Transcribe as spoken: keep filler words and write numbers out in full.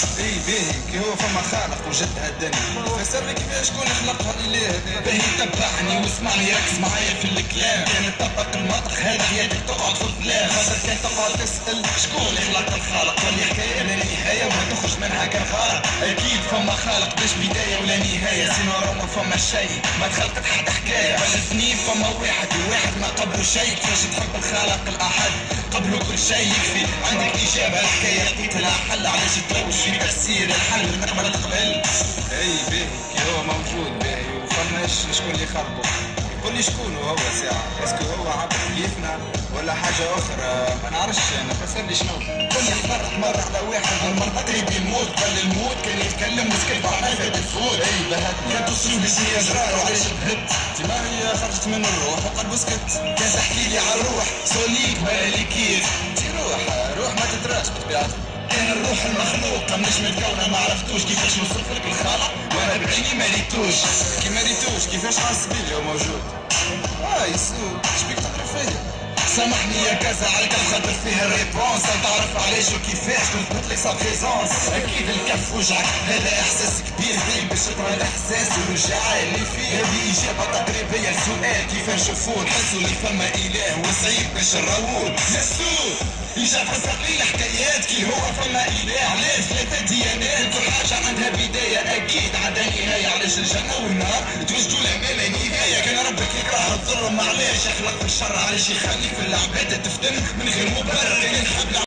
اي باهي كي هو فما خالق وجد هداني فسر لي كيفاش شكون خلقها الاله هذا. باهي تبعني واسمعني ركز معايا في الكلام. كانت تطبق المنطق هذا حياتك تقعد في الظلام. خاطر كان تقعد تسأل شكون خلق الخالق واللي حكاية لا نهاية وما تخرج منها كالغارق. اكيد فما خالق باش بداية ولا نهاية. سينو راه ما فما شيء ما تخلقت حتى حكاية. فالاثنين فما واحد وواحد ما قبله شيء. كيفاش تحب الخالق الاحد قبله كل شيء يكفي. عندك اجابة الحكاية لقيت لها حل. علاش تروج في تفسير الحل نقبل تقبل. اي باهي كي هو موجود باهي وفماش شكون اللي خلقه. قول لي شكون هو ساعة اسكو هو عبد كيفنا ولا حاجة أخرى ما نعرفش أنا. فسر لي شنو. قل لي مرة مرة على واحد المرة تريد يموت. قبل الموت كان يتكلم وسكت عمال فات الفوت. اي بهتني كان تصيب بشي أجرار وعلاش بهت. ما هي خرجت من الروح وقلبه سكت. كان تحكي لي على الروح سوليك بالي كيف. تي روح روح ما تدراش بطبيعتها. كان الروح المخلوق مش متكونة ما عرفتوش كيفاش نوصف لك الخالق وانا بعيني ما ريتوش. كي ما ريتوش كيفاش حاس بيا موجود. اه يسوع شبيك تقرا فيا. سامحني يا كذا عليك خاطر فيها الريبونس. تعرف علاش وكيفاش نثبت لك سا بريزونس. اكيد الكف وجعك هذا احساس كبير فيك باش تقرا الاحساس والوجع اللي فيه. هذه اجابه تقريبيه لسؤال كيف نشوفوه نحسوا اللي فما اله وصعيب باش نراووه. يسوع يجا فسر لي الحكايات كي هو فما اله. علاش ثلاثه ديانات كل حاجه عندها بدايه اكيد عندها نهايه. علاش الجنه والنار توجدوا لها ما لا نهايه. كان ربك يكره الظلم علاش يخلق في الشر. علاش يخلي في العباده تفتن من غير مبرر. كان يحب